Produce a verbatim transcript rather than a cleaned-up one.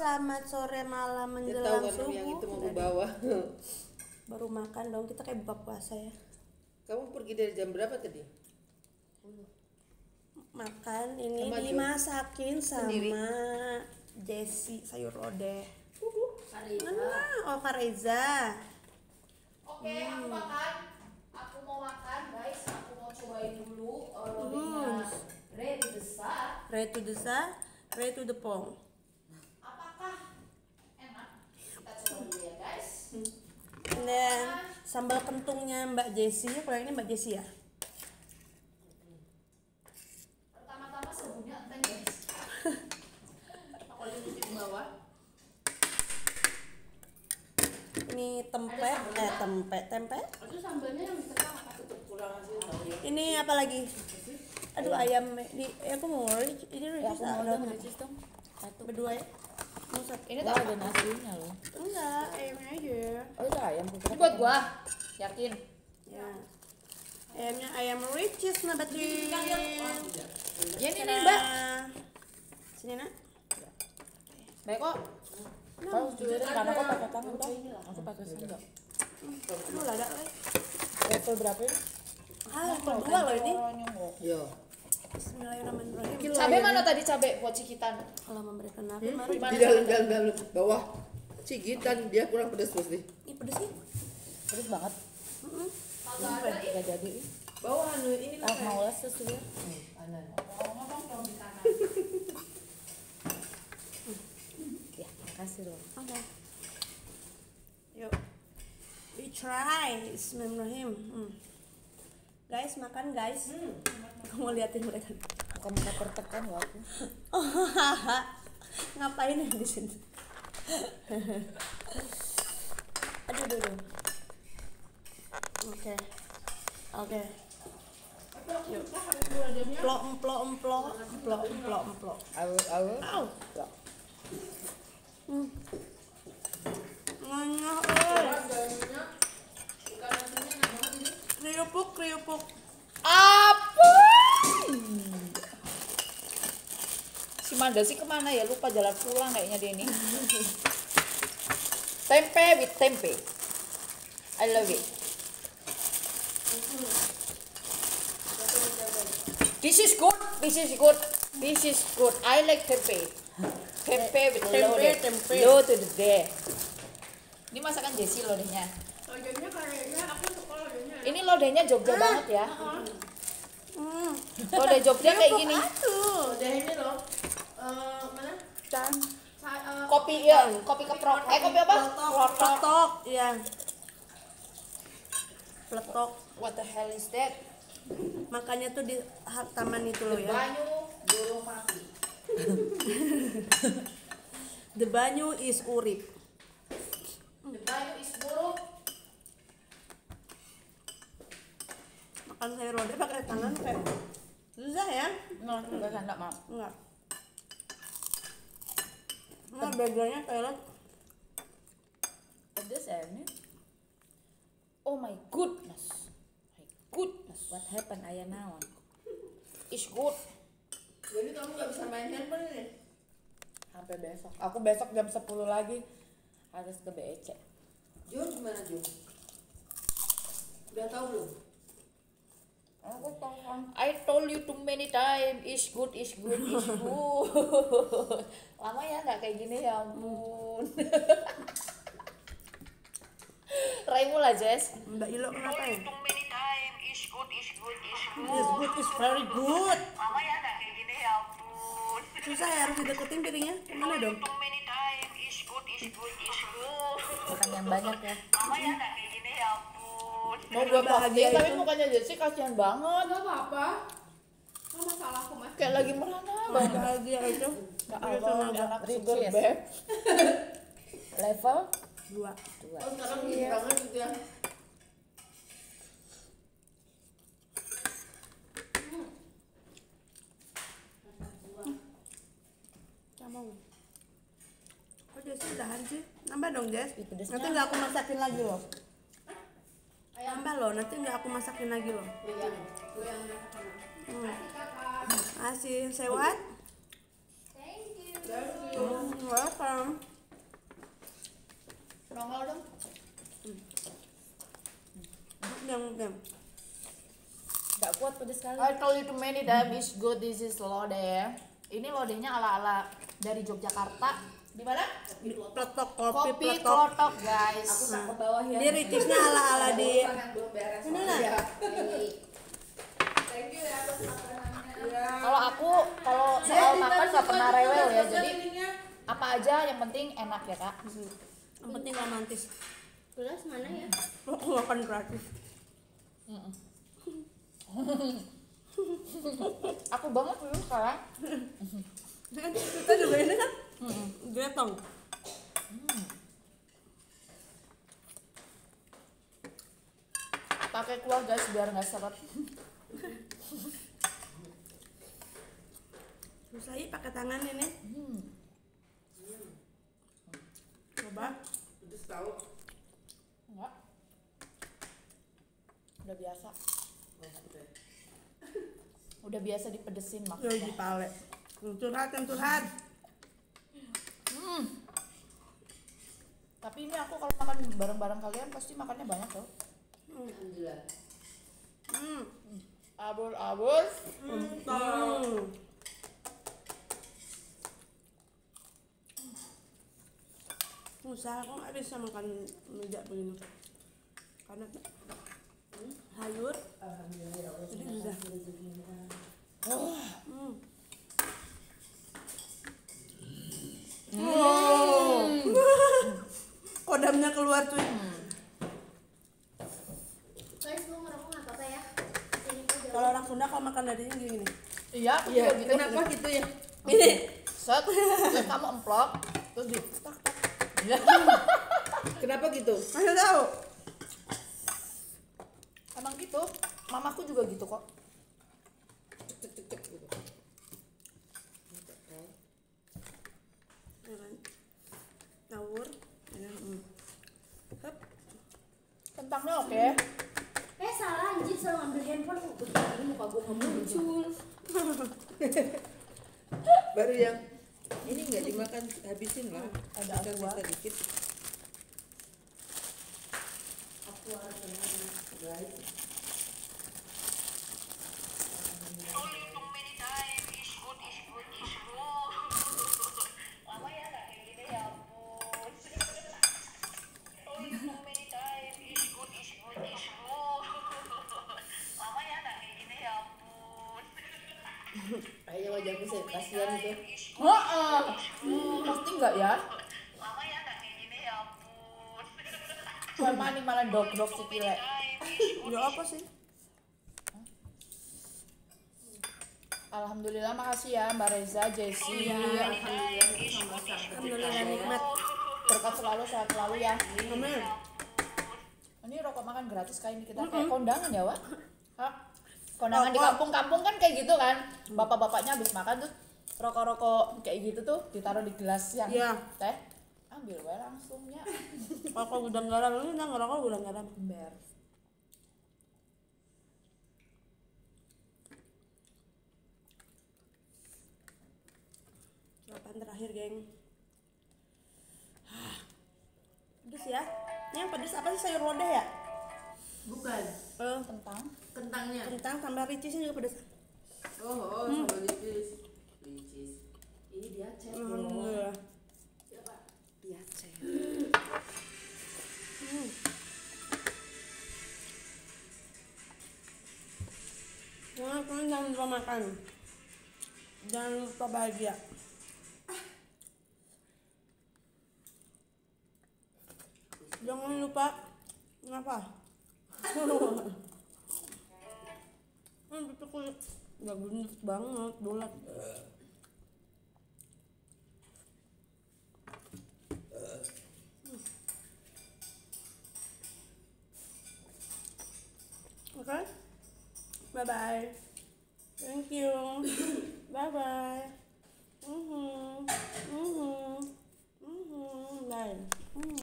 selamat sore malam menjelang kan subuh. Yang itu mau bawa. Baru makan dong, kita kayak buka puasa ya. Kamu pergi dari jam berapa tadi? Makan ini Sama dimasakin sama Sendiri? Jessie sayur lodeh. Kareza. Nah, oh Kak Reza. Oke, aku makan. Aku mau makan, guys. Aku mau cobain dulu uh, lodehnya. Ready to start. Ready to the sa, ready to the pong. Apakah enak? Kita coba dulu ya, guys. Dan sambal kentungnya Mbak Jessie, kalau ini Mbak Jessie ya. Pertama-tama sabunnya enteng, guys. Aku lihat di bawah. Ini tempe, eh tempe, tempe. Itu sambalnya yang ditekan apa? Kurang aja tahu ya. Ini apa lagi? Aduh ayam di, eh, aku mau ini Ya, Ricis aku mau ada dong, nggak? Ricis dong. Satu. Berdua ya? Musat. Ini Wah, tuh ada nasinya loh. Enggak, ayamnya aja. Oh, itu ayam. ini buat gua. Yakin? Ya. Ayamnya ayam Ricis nabatin. Ya ini nih, Mbak. Sini nak. Baik kok. Kau cuci karena aku pakai tangan toh. Aku pakai sendok. Lu lada lah. Level berapa ini? Ah, berdua loh ini. Yo. Bismillahirrahmanirrahim. Cabe mana tadi cabe buat cikitan? Kalau memberikan apa? Hmm? Mari. Di dalam dalam dalam bawah. Cigitan dia kurang pedas pasti. Ini pedes sih. Terus banget. Heeh. Gak jadi. Bawah anu ini Ah, mau les sesuai. Anan. Ngomong dong di kanan. Ya, makasih loh. Oke. Yuk. We try. Bismillahirrahmanirrahim. Hmm. Guys, makan guys. Kamu liatin mereka. Kamu tak tertekan loh aku. Ngapain ya di sini? Aduh, aduh, aduh. Oke. Oke. Yuk. Emplok, emplok, emplok, emplok, emplok, emplok. Awu, awu. Au. Ya. Hmm. Nganyah, eh. Kriupuk, kriupuk. Apa? Si Manda sih kemana ya? Lupa jalan pulang kayaknya dia ini. Tempe with tempe. I love it. This is good. This is good. This is good. I like tempe. Tempe with Tempe, loaded. tempe. Low to the day. Ini masakan Jessie lodehnya. Lodehnya kayaknya aku suka lodehnya. Ini lodehnya Jogja banget ya. Hmm. Lodeh Jogja kayak gini. Aduh. Udah ini loh, eh mana? Dan Sa- eh, Kopi ya, kopi keprok. Eh kopi apa? Keprok. peletok, ya. Peletok. What the hell is that? Makanya tuh di ha- taman itu loh ya. Banyu burung mati. The banyu is urip. The banyu is burung. Makan sayur lodeh pakai tangan kayak susah ya? Nah, enggak sendok, Mam. Enggak. Nah, bagiannya kayak Pedes ya ini. Oh my goodness. My goodness. What happened ayah naon? Is good. Jadi kamu nggak bisa main handphone ini? Sampai besok. Aku besok jam sepuluh lagi harus ke B E C. Jun gimana Jun? Udah tahu belum? Aku tahu. I told you too many times. Is good, is good, is good. Lama ya nggak kayak gini ya ampun. Raimu lah Jess. Mbak Ilo kenapa ya? Too many times. Is good, is good, is Is good, is very good. Lama ya nggak kayak gini ya ampun. Susah ya, harus dideketin piringnya. Gimana dong? Too many times. Is good, is good, is good. Makan yang banyak ya. Lama ya nggak kayak gini ya ampun. Mau gue Bahagia posting tapi itu. mukanya Jessie kasihan banget. Nggak apa-apa. Nggak masalah aku mas. Kayak lagi merana Wah, banget. bahagia itu. Ya Udah Allah, tenaga. anak Ribet, sukses. Beb. Level Dua. dua. Oh sekarang gini banget gitu ya. Camong. Kok Jessie udahan sih? Nambah dong Jess. Ih, pedesnya. Nanti nggak aku masakin lagi loh. Nambah loh, nanti nggak aku masakin lagi loh. Hmm. Asih, say what? Thank you. Hmm, welcome. pedes sekali. I told you too many times it's good. This is lodeh. Ini lodehnya ala-ala dari Yogyakarta. Di mana? Peletok kopi, Kopi peletok. klotok, guys. Aku tak ke bawah ya. Dia ricisnya ala-ala di Yang belum beres. Ini lah. Iya. Thank you ya atas makanannya. Iya. Kalau aku kalau soal makan nggak pernah rewel ya. Jadi apa aja yang penting enak ya kak. yang penting romantis. Gelas mana ya? Aku makan gratis. Aku banget dulu sekarang. Kita juga ini kan gretong. Pakai kuah guys biar nggak seret. Susah ya pakai tangan ini. Hmm. Coba. Pedes tahu. Enggak. Udah biasa. Udah biasa dipedesin Yo maksudnya. di pale. Yang curhat, yang curhat. Hmm. Tapi ini aku kalau makan bareng-bareng kalian pasti makannya banyak loh. Alhamdulillah. Hmm. Abur-abur. Hmm. Susah, aku nggak bisa makan rujak begini. Karena hayur. Alhamdulillah ya Allah. Jadi susah. Hmm. Oh. Kodamnya keluar cuy. Guys, lu ngerokok nggak apa-apa ya? Sini aja. Kalau orang Sunda kalau makan dagingnya gini. Iya, aku Iya, juga gitu. kenapa gitu ya? Ini. Set, terus kamu emplok, terus di tak tak. Kenapa gitu? Masih tahu. Emang gitu. Mamaku juga gitu kok. Cek cek cek gitu. Ya kan? Ngawur. Ya, hmm. Hup. Kentangnya oke. Eh salah anjir, selalu ngambil handphone. Begini muka gue nggak muncul. Baru yang ini nggak dimakan habisin lah. Ada Sisa- aqua. sisa dikit. Aku harus menang, guys. Kayaknya wajahku saya kasihan itu. Heeh. Pasti enggak ya? Buat mani malah dok-dok si Pile. Ya apa sih? Alhamdulillah, makasih ya Mbak Reza, Jessie. Alhamdulillah nikmat. Berkat selalu, sehat selalu ya. Amin. Ini rokok makan gratis kayak ini kita kayak kondangan ya, Wak? Hah? Oh, Kondangan di oh. kampung-kampung kan kayak gitu kan. Bapak-bapaknya habis makan tuh rokok-rokok kayak gitu tuh ditaruh di gelas yang Iya. teh. Ambil wae langsungnya. Rokok gudang garam ini nggak ngerokok gudang garam. Ember. Jawaban terakhir, geng. Hah. Pedes ya? Ini yang pedes apa sih, sayur lodeh ya? Bukan. Eh, Kentang. Kentangnya. kentang tambah ricisnya juga pedes. Oh, oh, sama licis. Licis. Ini dia cek. Alhamdulillah. Dia cek. Hmm. Nah, kalian jangan lupa makan. Jangan lupa bahagia. Jangan lupa ngapa? Hmm, pipiku udah gendut banget, bulat. Oke, bye bye. Thank you. Bye bye. Mhm. Mhm. Mhm. Bye. Mhm.